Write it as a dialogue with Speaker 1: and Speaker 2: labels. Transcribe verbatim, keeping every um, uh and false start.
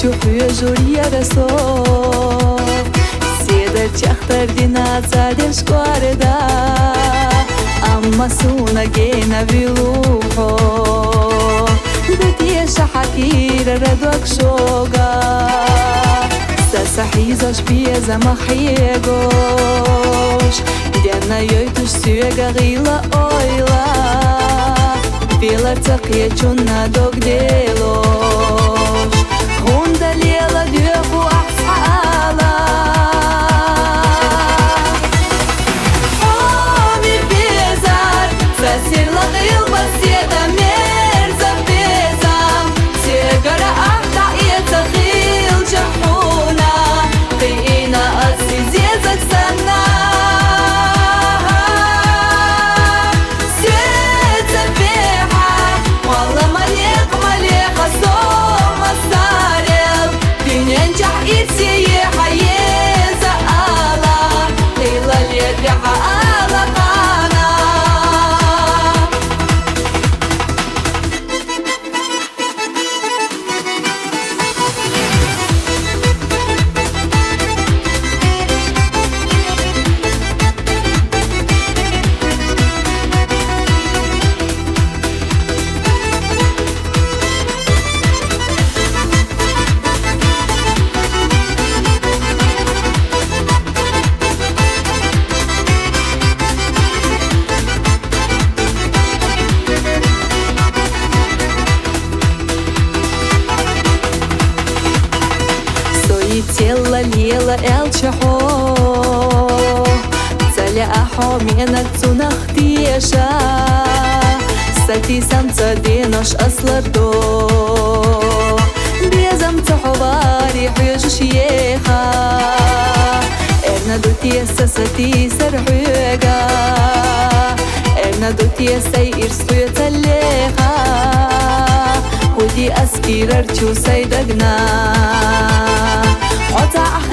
Speaker 1: Чухую журья росо Седа чахтар дина цаден шквареда Amma suna gena viluho Dutje shahakira radwak shoga Sasahiza shpieza mahiegosh Dena yoytush syega gila oila Filar taqye chunna dogdelosh Hunda lela dyoku ahsala Сила гилба седа мерза безам Сегара ахта и цахил чахуна Киина асизезак сана Сердце беха Валла малек малеха сома сарел Диненчах и сие хаеза ала Лила ледяха ала кана Тело лела элчахо Цаля ахо менак цунах тиеша Сати самца денош аслардо Безам цаховари хюжуш еха Эрна дутиеса сати сархуега Эрна дутиеса ирсхуя цалеха Худи аскирар чусай дагна Ota